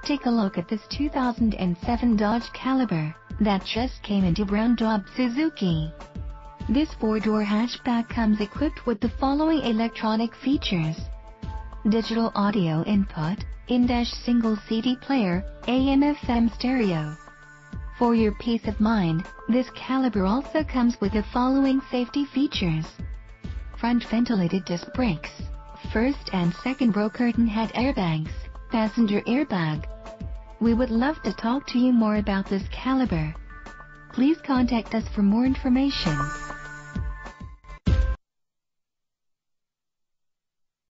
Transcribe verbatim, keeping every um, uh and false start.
take a look at this two thousand seven Dodge Caliber that just came into brown daub Suzuki. This four-door hatchback comes equipped with the following electronic features: digital audio input, in-dash single C D player, A M F M stereo. For your peace of mind, this Caliber also comes with the following safety features: front ventilated disc brakes, first and second row curtain head airbags, passenger airbag. We would love to talk to you more about this Caliber. Please contact us for more information.